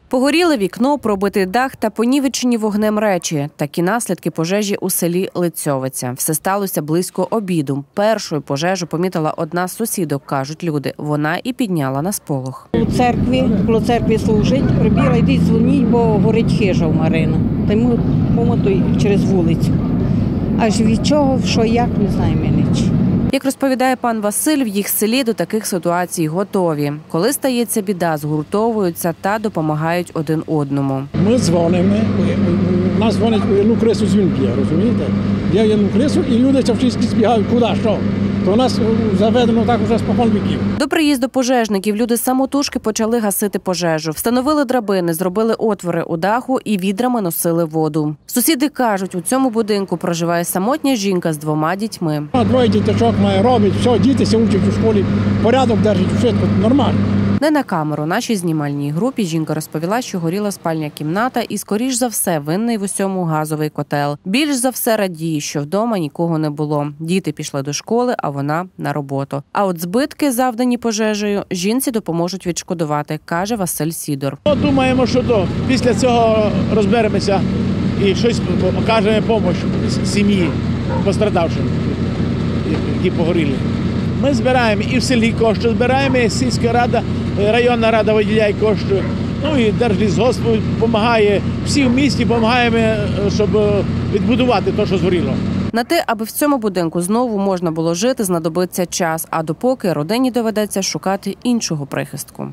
Погоріле вікно, пробитий дах та понівечені вогнем речі. Такі наслідки пожежі у селі Лицьовиця. Все сталося близько обіду. Першою пожежу помітила одна з сусідок, кажуть люди. Вона і підняла на сполох. У церкві, коло церкви служить, прибігла, йдіть дзвоніть, бо горить хижа в Марину. Та йому помотуй через вулицю. Аж від чого, що, як, не знаємо ніч. Як розповідає пан Василь, в їх селі до таких ситуацій готові. Коли стається біда, згуртовуються та допомагають один одному. Ми дзвонимо, у нас дзвонять у одну крису дзвінки, розумієте? Є одну крису і люди всі збігають, куди, що. То у нас заведено так уже спокон віків. До приїзду пожежників люди самотужки почали гасити пожежу. Встановили драбини, зробили отвори у даху і відрами носили воду. Сусіди кажуть, у цьому будинку проживає самотня жінка з 2 дітьми. Двоє діточок має, робить, все, діти ся учать у школі, порядок держать, все нормально. Не на камеру нашій знімальній групі жінка розповіла, що горіла спальня кімната і, скоріш за все, винний в усьому газовий котел. Більш за все радіє, що вдома нікого не було. Діти пішли до школи, а вона на роботу. А от збитки, завдані пожежею, жінці допоможуть відшкодувати, каже Василь Сідор. Думаємо, що після цього розберемося і щось окажемо допомогу сім'ї пострадавшим, які погоріли. Ми збираємо і в селі кошти збираємо, і сільська рада, районна рада виділяє кошти. Ну і Держлісгосп допомагає, всі в місті допомагаємо, щоб відбудувати те, що згоріло. На те, аби в цьому будинку знову можна було жити, знадобиться час, а допоки родині доведеться шукати іншого прихистку.